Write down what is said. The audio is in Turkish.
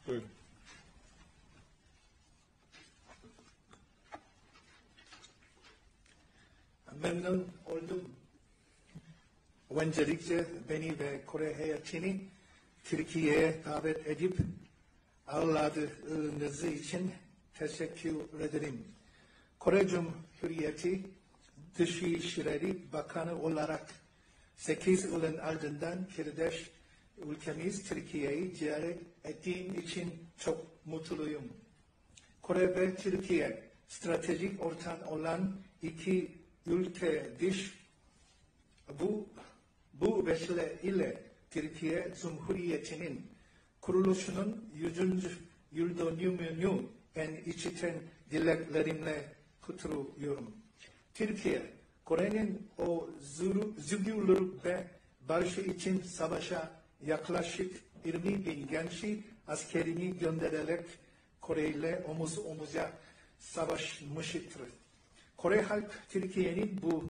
Buyurun. Memnun oldum. Öncelikle beni ve Kore heyetini Türkiye'ye davet edip ağırladığınız için teşekkür ederim. Kore Cumhuriyeti Dışişleri Bakanı olarak 8 yılın ardından kardeş ülkemiz Türkiye'yi ziyaret ettiğim için çok mutluyum. Kore ve Türkiye stratejik ortak olan iki ülkedir. Bu vesile ile Türkiye Cumhuriyeti'nin kuruluşunun 100. yıl dönümünü en içten dileklerimle kutluyorum. Türkiye, Kore'nin o özgürlük ve barış için savaşa yaklaşık 20.000 gençi askerini göndererek Kore ile omuz omuza savaşmıştır. Kore halk Türkiye'nin bu